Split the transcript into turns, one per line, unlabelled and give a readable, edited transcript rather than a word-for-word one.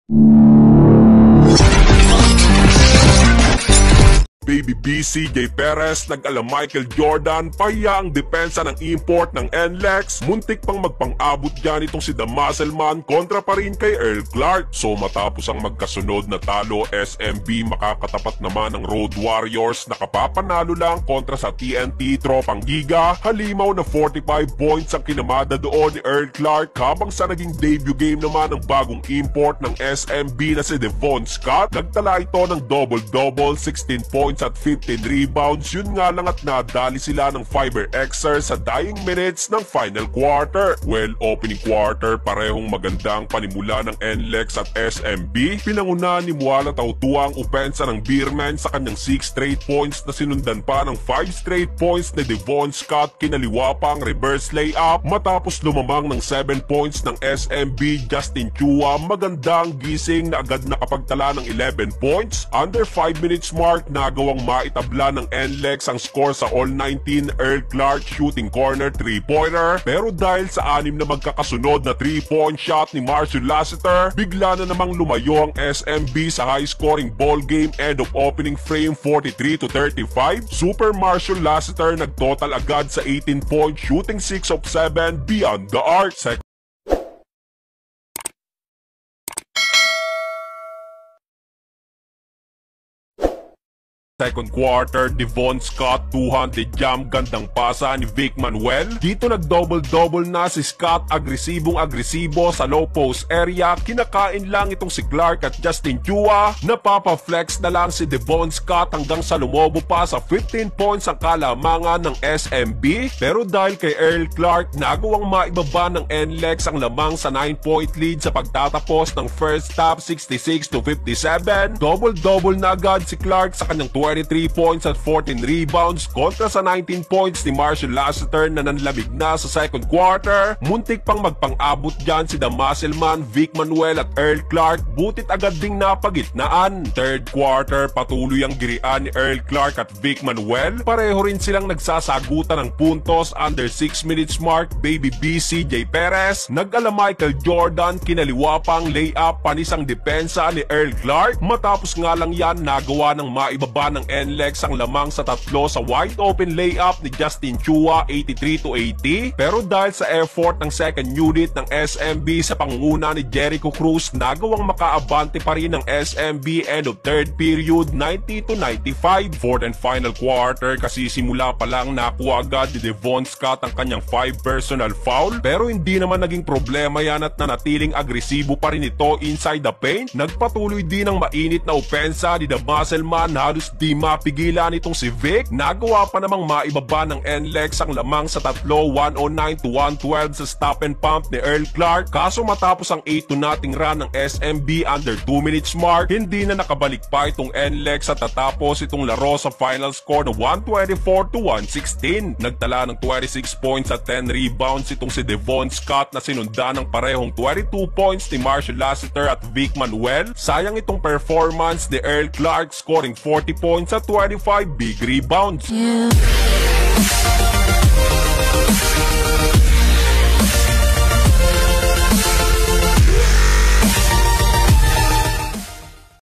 Baby BC J. Perez nag-ala Michael Jordan, pahiya ang depensa ng import ng Nlex, muntik pang magpang-abot dyan itong si The Muscleman kontra pa rin kay Earl Clark. So matapos ang magkasunod na talo, SMB makakatapat naman ng Road Warriors na kapapanalo lang kontra sa TNT tropang Giga. Halimaw na 45 points ang kinamada doon ni Earl Clark, habang sa naging debut game naman ng bagong import ng SMB na si Devon Scott, nagtala ito ng double-double, 16 points at 15 rebounds. Yun nga lang at nadali sila ng FIBA Xer sa dying minutes ng final quarter. Well, opening quarter parehong magandang panimula ng Nlex at SMB. Pinangunahan ni Muala Tautua ang opensa ng beermen sa kanyang 6 straight points na sinundan pa ng 5 straight points ni Devon Scott. Kinaliwa pa ang reverse layup matapos lumamang ng 7 points ng SMB. Justin Chua magandang gising na agad nakapagtala ng 11 points. Under 5 minutes mark nagawang maitabla ng Nlex ang score sa All-19 Earl Clark shooting corner 3-pointer, pero dahil sa 6 na magkakasunod na 3-point shot ni Marshall Lassiter, bigla na namang lumayo ang SMB sa high-scoring ball game. End of opening frame 43-35. Super Marshall Lassiter nagtotal agad sa 18 points, shooting 6 of 7 beyond the arc. Second quarter, Devon Scott 200 jump, gandang pasa ni Vic Manuel. Dito nag-double-double na si Scott, agresibong-agresibo sa low post area. Kinakain lang itong si Clark at Justin Chua. Napapa-flex na lang si Devon Scott hanggang sa lumobo pa sa 15 points ang kalamangan ng SMB. Pero dahil kay Earl Clark, nagawang maibaba ng Nlex ang lamang sa 9-point lead sa pagtatapos ng first half, 66-57. Double-double na agad si Clark sa kanyang 23 points at 14 rebounds kontra sa 19 points ni Marshall Lassiter na nanlamig na sa second quarter. Muntik pang magpang-abot dyan si The Muscleman, Vic Manuel at Earl Clark, butit agad ding napagitnaan. Third quarter, patuloy ang girian ni Earl Clark at Vic Manuel. Pareho rin silang nagsasagutan ng puntos. Under 6 minutes mark, Baby BC J. Perez nag-ala Michael Jordan, kinaliwa pa ang layup panis ang depensa ni Earl Clark. Matapos nga lang yan, nagawa ng maibaba ng Nlex ang lamang sa tatlo sa wide open layup ni Justin Chua, 83-80. Pero dahil sa effort ng second unit ng SMB sa pangunguna ni Jericho Cruz, nagawang makaabante pa rin ng SMB. End of third period, 90-95. Fourth and final quarter, kasi simula pa lang nakuha agad ni Devon Scott ang kanyang 5 personal foul, pero hindi naman naging problema yan at nanatiling agresibo pa rin ito inside the paint. Nagpatuloy din ang mainit na opensa ni The Muscleman, halos di mapigilan itong si Vic. Nagawa pa namang maibaba ng Nlex ang lamang sa tatlo, 109-112 sa stop and pump ni Earl Clark. Kaso matapos ang 8-0 run ng SMB under 2 minutes mark, hindi na nakabalik pa itong Nlex at tatapos itong laro sa final score na 124-116. Nagtala ng 26 points at 10 rebounds itong si Devon Scott na sinundan ng parehong 22 points ni Marshall Lassiter at Vic Manuel. Sayang itong performance ni Earl Clark, scoring 40 points at 25 big rebounds.